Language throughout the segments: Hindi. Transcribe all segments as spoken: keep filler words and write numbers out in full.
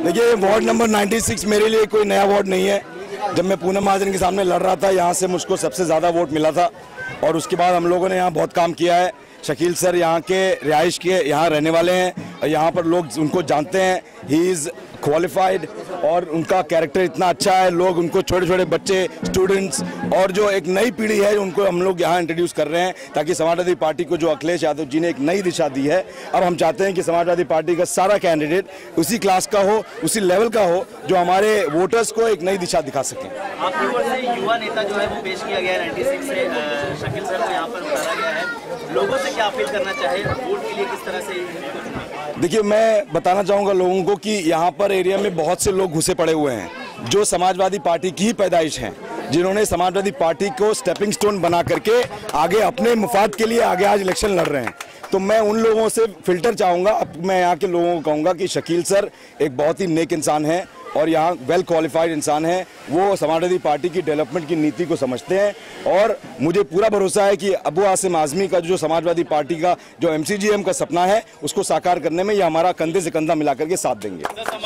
देखिए वार्ड नंबर छियानवे मेरे लिए कोई नया वार्ड नहीं है। जब मैं पूनम महाजन के सामने लड़ रहा था, यहाँ से मुझको सबसे ज़्यादा वोट मिला था और उसके बाद हम लोगों ने यहाँ बहुत काम किया है। शकील सर यहाँ के रिहाइश के यहाँ रहने वाले हैं और यहाँ पर लोग उनको जानते हैं। ही इज़ क्वालिफाइड और उनका कैरेक्टर इतना अच्छा है, लोग उनको छोटे छोटे बच्चे, स्टूडेंट्स और जो एक नई पीढ़ी है उनको हम लोग यहाँ इंट्रोड्यूस कर रहे हैं, ताकि समाजवादी पार्टी को जो अखिलेश यादव जी ने एक नई दिशा दी है, अब हम चाहते हैं कि समाजवादी पार्टी का सारा कैंडिडेट उसी क्लास का हो, उसी लेवल का हो, जो हमारे वोटर्स को एक नई दिशा दिखा सकें। आपकी ओर से युवा नेता जो है वो पेश किया गया है छियानवे से, शकील सर को यहाँ पर उतारा गया है। लोगों से क्या अपील करना चाहे, वोट के लिए किस तरह से? देखिए, मैं बताना चाहूँगा लोगों को कि यहाँ पर एरिया में बहुत से लोग घुसे पड़े हुए हैं जो समाजवादी पार्टी की ही पैदाइश हैं, जिन्होंने समाजवादी पार्टी को स्टेपिंग स्टोन बना करके आगे अपने मुफाद के लिए आगे आज इलेक्शन लड़ रहे हैं। तो मैं उन लोगों से फिल्टर चाहूँगा। अब मैं यहाँ के लोगों को कहूँगा कि शकील सर एक बहुत ही नेक इंसान है और यहाँ वेल क्वालिफाइड इंसान है। वो समाजवादी पार्टी की डेवलपमेंट की नीति को समझते हैं और मुझे पूरा भरोसा है कि अबू आसिम आज़मी का जो समाजवादी पार्टी का जो एमसीजीएम का सपना है उसको साकार करने में ये हमारा कंधे से कंधा मिला करके साथ देंगे।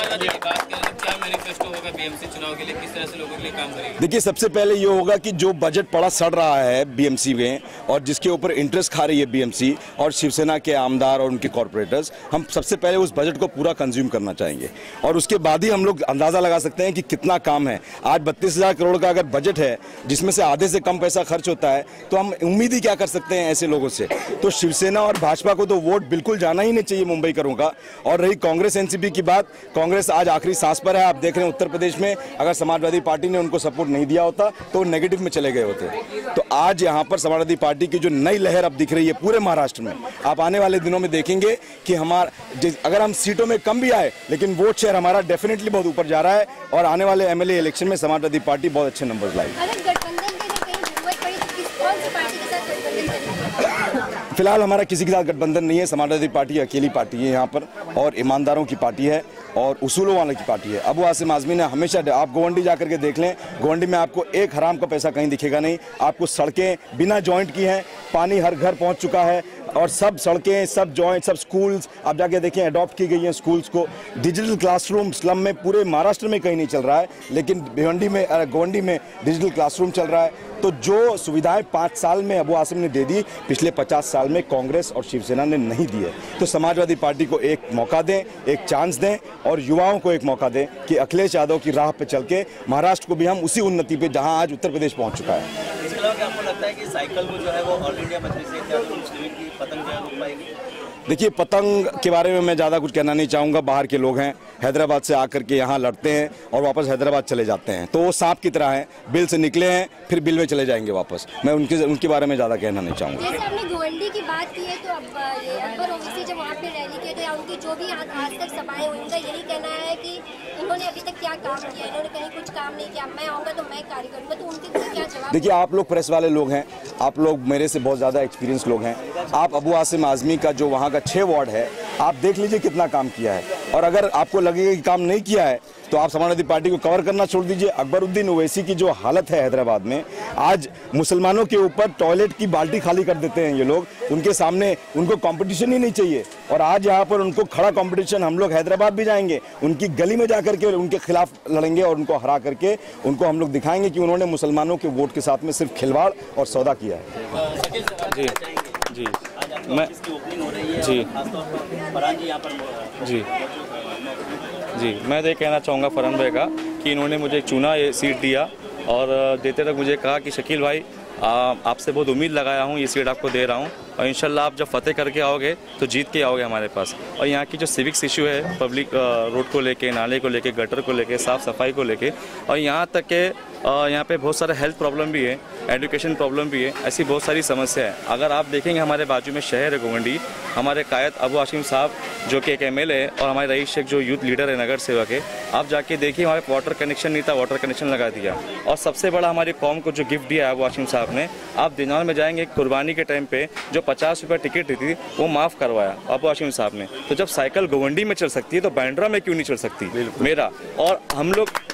बीएमसी चुनाव के लिए किस तरह से लोगों के लिए काम करेंगे? देखिए, सबसे पहले ये होगा कि जो बजट पड़ा सड़ रहा है बीएमसी में और जिसके ऊपर इंटरेस्ट खा रही है बीएमसी और शिवसेना के आमदार और उनके कॉर्पोरेटर्स, हम सबसे पहले उस बजट को पूरा कंज्यूम करना चाहेंगे और उसके बाद ही हम लोग अंदाजा लगा सकते हैं कि कितना काम है। आज बत्तीस हजार करोड़ का अगर बजट है जिसमें से आधे से कम पैसा खर्च होता है, तो हम उम्मीद ही क्या कर सकते हैं ऐसे लोगों से। तो शिवसेना और भाजपा को तो वोट बिल्कुल जाना ही नहीं चाहिए मुंबई करों का। और रही कांग्रेस एनसीपी की बात, कांग्रेस आज आखिरी सांस पर है। आप देख रहे हैं उत्तर प्रदेश में अगर समाजवादी पार्टी ने उनको सपोर्ट नहीं दिया होता तो नेगेटिव में चले गए होते। तो आज यहाँ पर समाजवादी पार्टी की जो नई लहर अब दिख रही है पूरे महाराष्ट्र में, आप आने वाले दिनों में देखेंगे कि हमारा अगर हम सीटों में कम भी आए लेकिन वोट शेयर हमारा डेफिनेटली बहुत ऊपर जा रहा है और आने वाले एमएलए इलेक्शन में समाजवादी पार्टी बहुत अच्छे नंबर लाएगी। फिलहाल हमारा किसी के साथ गठबंधन नहीं है। समाजवादी पार्टी अकेली पार्टी है यहाँ पर और ईमानदारों की पार्टी है और उसूलों वालों की पार्टी है। अबू आसिम आज़मी ने हमेशा, आप गोवंडी जाकर के देख लें, गोवंडी में आपको एक हराम का पैसा कहीं दिखेगा नहीं। आपको सड़कें बिना जॉइंट की हैं, पानी हर घर पहुँच चुका है और सब सड़कें, सब जॉइंट, सब स्कूल्स आप जाके देखें अडॉप्ट की गई हैं स्कूल्स को। डिजिटल क्लासरूम स्लम में पूरे महाराष्ट्र में कहीं नहीं चल रहा है, लेकिन भिवंडी में, गोवंडी में डिजिटल क्लासरूम चल रहा है। तो जो सुविधाएं पाँच साल में अबू आसिम ने दे दी, पिछले पचास साल में कांग्रेस और शिवसेना ने नहीं दी है। तो समाजवादी पार्टी को एक मौका दें, एक चांस दें और युवाओं को एक मौका दें कि अखिलेश यादव की राह पे चल के महाराष्ट्र को भी हम उसी उन्नति पे जहां आज उत्तर प्रदेश पहुंच चुका है। इसके अलावा क्या आपको लगता है कि साइकिल को जो है वो ऑल इंडिया मजलिस से क्या मुस्लिम की पतंग जो है रुक पाएगी? देखिए, पतंग के बारे में मैं ज़्यादा कुछ कहना नहीं चाहूँगा। बाहर के लोग हैं, हैदराबाद से आकर के यहाँ लड़ते हैं और वापस हैदराबाद चले जाते हैं, तो वो सांप की तरह हैं, बिल से निकले हैं फिर बिल में चले जाएंगे वापस। मैं उनके उनके बारे में ज़्यादा कहना नहीं चाहूँगा। जैसे आपने गोवंडी की बात की है, तो अब अकबर ओवैसी जब वहाँ पे रैली किए थे या उनकी जो भी आज तक सभाएं हुई, उनका यही कहना है कि इन्होंने अभी तक क्या काम किया, इन्होंने कहीं कुछ काम नहीं किया, मैं आऊँगा तो मैं कार्य करूँगा। तो उनके क्या जवाब? देखिए, आप लोग प्रेस वाले लोग हैं, आप लोग मेरे से बहुत ज़्यादा एक्सपीरियंस लोग हैं। आप अबू आसिम आज़मी का जो वहाँ का छः वार्ड है, आप देख लीजिए कितना काम किया है। और अगर आपको लगेगा कि काम नहीं किया है तो आप समाजवादी पार्टी को कवर करना छोड़ दीजिए। अकबरुद्दीन ओवैसी की जो हालत है हैदराबाद में, आज मुसलमानों के ऊपर टॉयलेट की बाल्टी खाली कर देते हैं ये लोग, उनके सामने उनको कंपटीशन ही नहीं चाहिए। और आज यहाँ पर उनको खड़ा कंपटीशन, हम लोग हैदराबाद भी जाएंगे, उनकी गली में जाकर के उनके खिलाफ लड़ेंगे और उनको हरा करके उनको हम लोग दिखाएंगे कि उन्होंने मुसलमानों के वोट के साथ में सिर्फ खिलवाड़ और सौदा किया है। जी जी मैं जी जी जी मैं तो ये कहना चाहूँगा फरहान भाई का कि इन्होंने मुझे चुना, ये सीट दिया और देते तक मुझे कहा कि शकील भाई आपसे बहुत उम्मीद लगाया हूँ, ये सीट आपको दे रहा हूँ और इंशाल्लाह आप जब फतेह करके आओगे तो जीत के आओगे हमारे पास। और यहाँ की जो सिविक्स इशू है, पब्लिक रोड को लेके, नाले को लेके, गटर को लेके, साफ़ सफाई को लेके, और यहाँ तक के यहाँ पे बहुत सारा हेल्थ प्रॉब्लम भी है, एजुकेशन प्रॉब्लम भी है, ऐसी बहुत सारी समस्या है। अगर आप देखेंगे हमारे बाजू में शहर है गोवंडी, हमारे कायद अबू आसिम साहब जो कि एक एम एल ए है और हमारे रईस शेख जो यूथ लीडर है, नगर सेवक है, आप जाके देखिए हमारे वाटर कनेक्शन नहीं था, वाटर कनेक्शन लगा दिया। और सबसे बड़ा हमारी कौम को जो गिफ्ट दिया है अबू आसिम साहब ने, आप दिनार में जाएंगे कुर्बानी के टाइम पे जो पचास रुपये टिकट थी वो माफ़ करवाया अबू आसिम साहब ने। तो जब साइकिल गोवंडी में चल सकती है तो बांद्रा में क्यों नहीं चल सकती मेरा। और हम लोग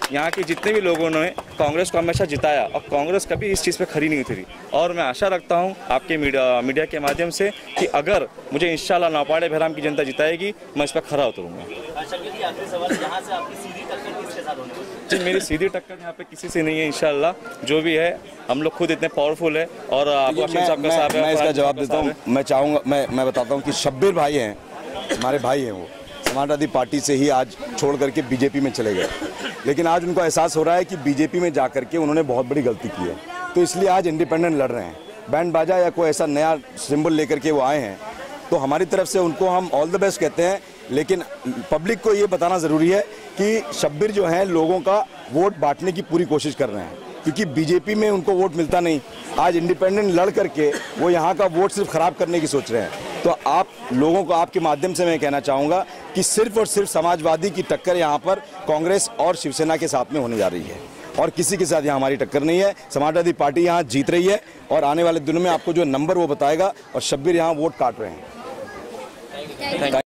यहाँ के जितने भी लोगों ने कांग्रेस को हमेशा जिताया और कांग्रेस कभी इस चीज़ पे खड़ी नहीं उतरी। और मैं आशा रखता हूँ आपके मीडिया मीडिया के माध्यम से कि अगर मुझे इंशाल्लाह नौपाड़े बहराम की जनता जिताएगी, मैं इस पर खरा उतरूँगा। शकील जी, आखिरी सवाल, यहाँ से आपकी सीधी टक्कर किसके साथ होनी है? जी, मेरी सीधी टक्कर यहाँ पे किसी से नहीं है। इंशाल्लाह जो भी है, हम लोग खुद इतने पावरफुल है। और मैं, मैं, मैं इसका जवाब देता हूँ। मैं चाहूँगा मैं मैं बताता हूँ कि शब्बीर भाई हैं, हमारे भाई हैं, वो समाजवादी पार्टी से ही आज छोड़ करके बीजेपी में चले गए, लेकिन आज उनको एहसास हो रहा है कि बीजेपी में जा करके उन्होंने बहुत बड़ी गलती की है, तो इसलिए आज इंडिपेंडेंट लड़ रहे हैं। बैंड बाजा या कोई ऐसा नया सिंबल लेकर के वो आए हैं, तो हमारी तरफ से उनको हम ऑल द बेस्ट कहते हैं। लेकिन पब्लिक को ये बताना ज़रूरी है कि शब्बीर जो हैं लोगों का वोट बांटने की पूरी कोशिश कर रहे हैं, क्योंकि बीजेपी में उनको वोट मिलता नहीं। आज इंडिपेंडेंट लड़ करके वो यहाँ का वोट सिर्फ खराब करने की सोच रहे हैं। तो आप लोगों को आपके माध्यम से मैं कहना चाहूँगा कि सिर्फ और सिर्फ समाजवादी की टक्कर यहाँ पर कांग्रेस और शिवसेना के साथ में होने जा रही है, और किसी के साथ यहाँ हमारी टक्कर नहीं है। समाजवादी पार्टी यहाँ जीत रही है, और आने वाले दिनों में आपको जो नंबर वो बताएगा, और शब्बीर यहाँ वोट काट रहे हैं।